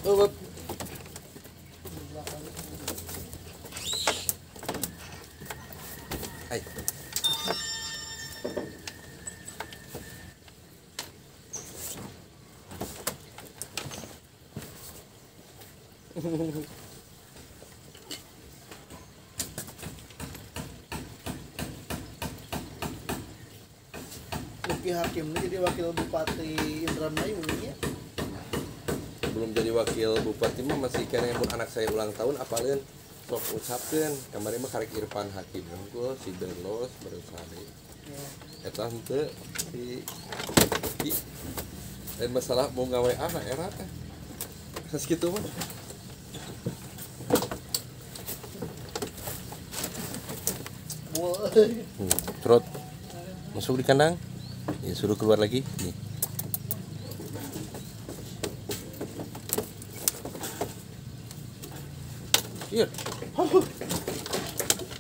Oh, hai. Luki Hakim ini jadi wakil Bupati Indramayu ya. Belum jadi wakil bupati mah masih kena mun anak saya ulang tahun apalin sok ucapkeun kemarin mah karek Irfan Hakim unggul si Berlos bersari. Eta henteu si dan masalah mau gawe anak era teh. Sakitu mah. Trot masuk di kandang. Ya suruh keluar lagi. Nih. Iya.